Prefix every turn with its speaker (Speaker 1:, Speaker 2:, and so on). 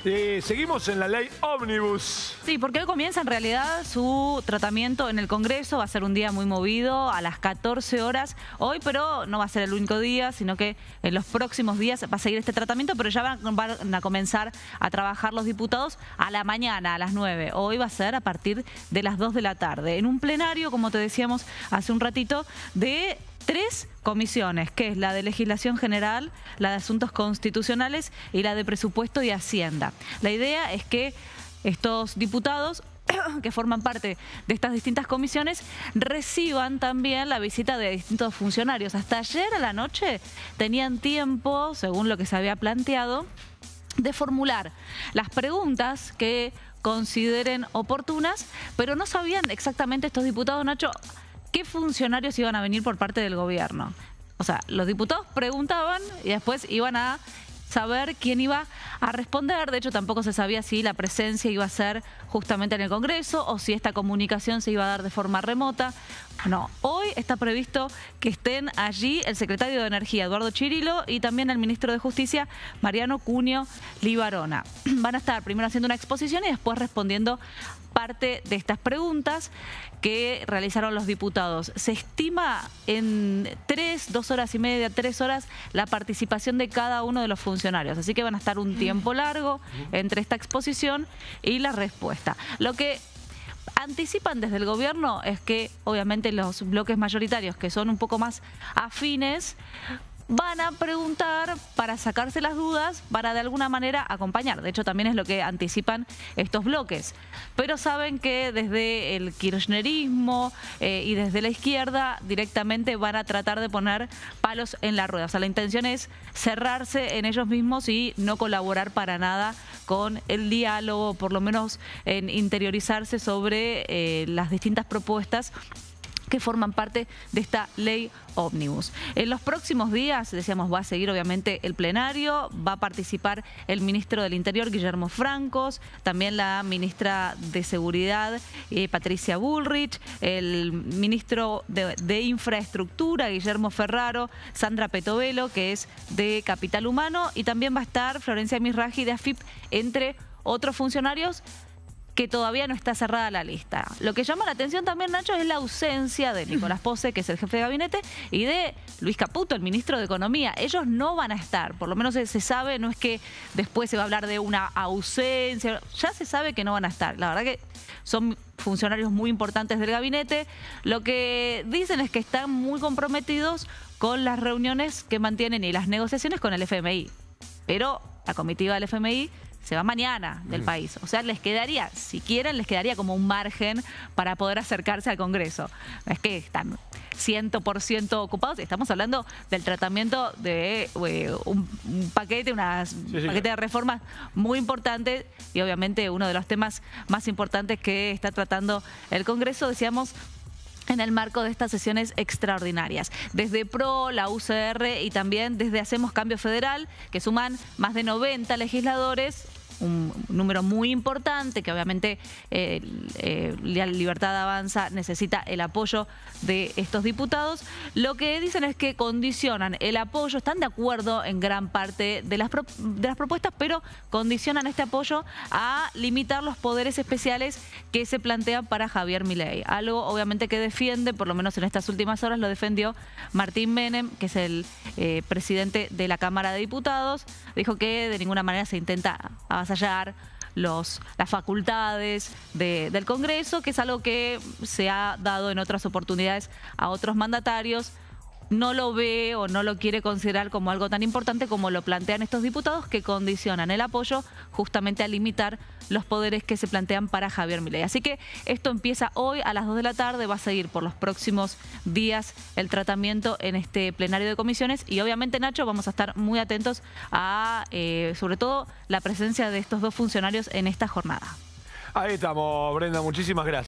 Speaker 1: Seguimos en la ley Ómnibus.
Speaker 2: Sí, porque hoy comienza en realidad su tratamiento en el Congreso. Va a ser un día muy movido a las 14 horas hoy, pero no va a ser el único día, sino que en los próximos días va a seguir este tratamiento, pero ya van a comenzar a trabajar los diputados a la mañana, a las 9. Hoy va a ser a partir de las 2 de la tarde. En un plenario, como te decíamos hace un ratito, de 3 comisiones, que es la de Legislación General, la de Asuntos Constitucionales y la de Presupuesto y Hacienda. La idea es que estos diputados que forman parte de estas distintas comisiones reciban también la visita de distintos funcionarios. Hasta ayer a la noche tenían tiempo, según lo que se había planteado, de formular las preguntas que consideren oportunas, pero no sabían exactamente estos diputados, Nacho, qué funcionarios iban a venir por parte del gobierno. O sea, los diputados preguntaban y después iban a saber quién iba a responder. De hecho, tampoco se sabía si la presencia iba a ser justamente en el Congreso o si esta comunicación se iba a dar de forma remota. No, hoy está previsto que estén allí el secretario de Energía, Eduardo Chirilo, y también el ministro de Justicia, Mariano Cunio Libarona. Van a estar primero haciendo una exposición y después respondiendo parte de estas preguntas que realizaron los diputados. Se estima en 2 horas y media, 3 horas, la participación de cada uno de los funcionarios. Así que van a estar un tiempo largo entre esta exposición y la respuesta. Lo que anticipan desde el gobierno es que obviamente los bloques mayoritarios, que son un poco más afines, van a preguntar para sacarse las dudas, para de alguna manera acompañar. De hecho, también es lo que anticipan estos bloques. Pero saben que desde el kirchnerismo y desde la izquierda directamente van a tratar de poner palos en la rueda. O sea, la intención es cerrarse en ellos mismos y no colaborar para nada con el diálogo, por lo menos en interiorizarse sobre las distintas propuestas que forman parte de esta ley Ómnibus. En los próximos días, decíamos, va a seguir obviamente el plenario, va a participar el ministro del Interior, Guillermo Francos, también la ministra de Seguridad, Patricia Bullrich, el ministro de Infraestructura, Guillermo Ferraro, Sandra Petovelo, que es de Capital Humano, y también va a estar Florencia Misraji de AFIP, entre otros funcionarios, que todavía no está cerrada la lista. Lo que llama la atención también, Nacho, es la ausencia de Nicolás Pose, que es el jefe de gabinete, y de Luis Caputo, el ministro de Economía. Ellos no van a estar, por lo menos se sabe, no es que después se va a hablar de una ausencia, ya se sabe que no van a estar. La verdad que son funcionarios muy importantes del gabinete. Lo que dicen es que están muy comprometidos con las reuniones que mantienen y las negociaciones con el FMI. Pero la comitiva del FMI se va mañana del país. O sea, les quedaría, si quieren, les quedaría como un margen para poder acercarse al Congreso. No es que están 100% ocupados. Estamos hablando del tratamiento de un paquete, paquete de reformas muy importante, y obviamente uno de los temas más importantes que está tratando el Congreso, decíamos, en el marco de estas sesiones extraordinarias. Desde PRO, la UCR y también desde Hacemos Cambio Federal, que suman más de 90 legisladores, un número muy importante que obviamente la Libertad Avanza necesita el apoyo de estos diputados. Lo que dicen es que condicionan el apoyo, están de acuerdo en gran parte de las propuestas, pero condicionan este apoyo a limitar los poderes especiales que se plantean para Javier Milei. Algo obviamente que defiende, por lo menos en estas últimas horas lo defendió Martín Menem, que es el presidente de la Cámara de Diputados. Dijo que de ninguna manera se intenta avasallar las facultades del Congreso, que es algo que se ha dado en otras oportunidades a otros mandatarios. No lo ve o no lo quiere considerar como algo tan importante como lo plantean estos diputados, que condicionan el apoyo justamente a limitar los poderes que se plantean para Javier Milei. Así que esto empieza hoy a las 2 de la tarde, va a seguir por los próximos días el tratamiento en este plenario de comisiones, y obviamente, Nacho, vamos a estar muy atentos a, sobre todo, la presencia de estos 2 funcionarios en esta jornada.
Speaker 1: Ahí estamos, Brenda, muchísimas gracias.